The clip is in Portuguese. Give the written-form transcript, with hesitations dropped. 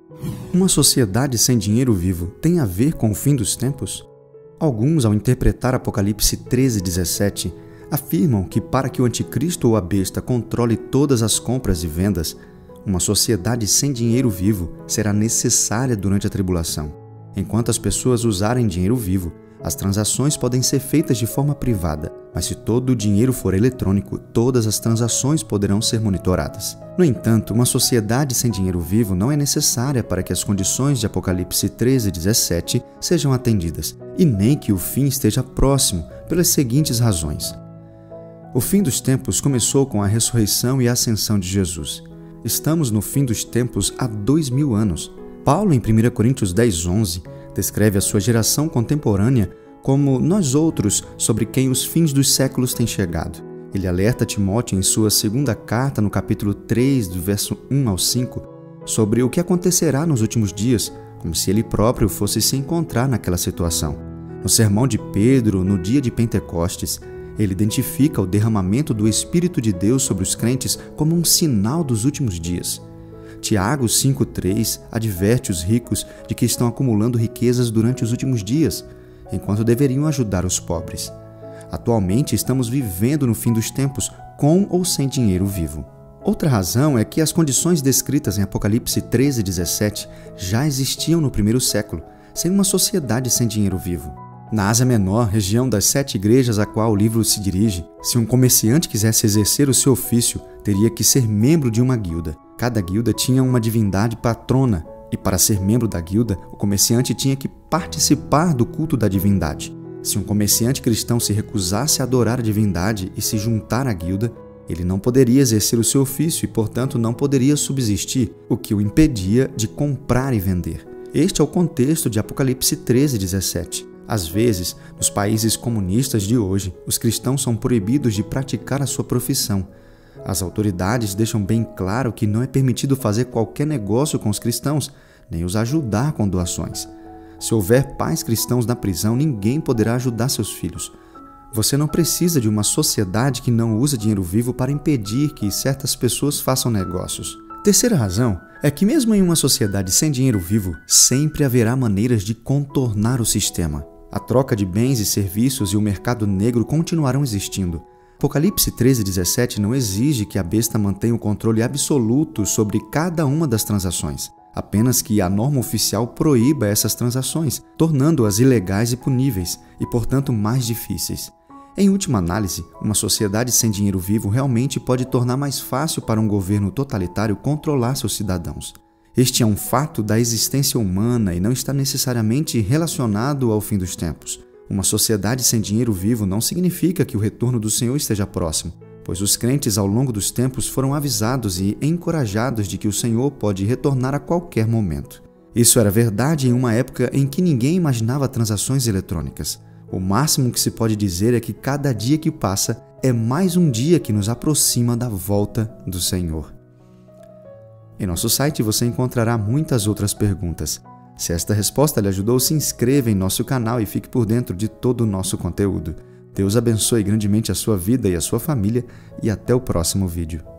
Uma sociedade sem dinheiro vivo tem a ver com o fim dos tempos? Alguns, ao interpretar Apocalipse 13:17, afirmam que para que o anticristo ou a besta controle todas as compras e vendas, uma sociedade sem dinheiro vivo será necessária durante a tribulação. Enquanto as pessoas usarem dinheiro vivo, as transações podem ser feitas de forma privada, mas se todo o dinheiro for eletrônico, todas as transações poderão ser monitoradas. No entanto, uma sociedade sem dinheiro vivo não é necessária para que as condições de Apocalipse 13:17 sejam atendidas, e nem que o fim esteja próximo, pelas seguintes razões. O fim dos tempos começou com a ressurreição e a ascensão de Jesus. Estamos no fim dos tempos há 2000 anos. Paulo, em 1 Coríntios 10:11, descreve a sua geração contemporânea como nós outros, sobre quem os fins dos séculos têm chegado. Ele alerta Timóteo em sua segunda carta, no capítulo 3, do verso 1 ao 5, sobre o que acontecerá nos últimos dias, como se ele próprio fosse se encontrar naquela situação. No sermão de Pedro, no dia de Pentecostes, ele identifica o derramamento do Espírito de Deus sobre os crentes como um sinal dos últimos dias. Tiago 5:3 adverte os ricos de que estão acumulando riquezas durante os últimos dias, enquanto deveriam ajudar os pobres. Atualmente estamos vivendo no fim dos tempos, com ou sem dinheiro vivo. Outra razão é que as condições descritas em Apocalipse 13:17 já existiam no primeiro século, sem uma sociedade sem dinheiro vivo. Na Ásia Menor, região das 7 igrejas a qual o livro se dirige, se um comerciante quisesse exercer o seu ofício, teria que ser membro de uma guilda. Cada guilda tinha uma divindade patrona, e para ser membro da guilda, o comerciante tinha que participar do culto da divindade. Se um comerciante cristão se recusasse a adorar a divindade e se juntar à guilda, ele não poderia exercer o seu ofício e, portanto, não poderia subsistir, o que o impedia de comprar e vender. Este é o contexto de Apocalipse 13:17. Às vezes, nos países comunistas de hoje, os cristãos são proibidos de praticar a sua profissão. As autoridades deixam bem claro que não é permitido fazer qualquer negócio com os cristãos, nem os ajudar com doações. Se houver pais cristãos na prisão, ninguém poderá ajudar seus filhos. Você não precisa de uma sociedade que não usa dinheiro vivo para impedir que certas pessoas façam negócios. Terceira razão é que mesmo em uma sociedade sem dinheiro vivo, sempre haverá maneiras de contornar o sistema. A troca de bens e serviços e o mercado negro continuarão existindo. Apocalipse 13:17 não exige que a besta mantenha o controle absoluto sobre cada uma das transações, apenas que a norma oficial proíba essas transações, tornando-as ilegais e puníveis, e portanto mais difíceis. Em última análise, uma sociedade sem dinheiro vivo realmente pode tornar mais fácil para um governo totalitário controlar seus cidadãos. Este é um fato da existência humana e não está necessariamente relacionado ao fim dos tempos. Uma sociedade sem dinheiro vivo não significa que o retorno do Senhor esteja próximo, pois os crentes ao longo dos tempos foram avisados e encorajados de que o Senhor pode retornar a qualquer momento. Isso era verdade em uma época em que ninguém imaginava transações eletrônicas. O máximo que se pode dizer é que cada dia que passa é mais um dia que nos aproxima da volta do Senhor. Em nosso site você encontrará muitas outras perguntas. Se esta resposta lhe ajudou, se inscreva em nosso canal e fique por dentro de todo o nosso conteúdo. Deus abençoe grandemente a sua vida e a sua família e até o próximo vídeo.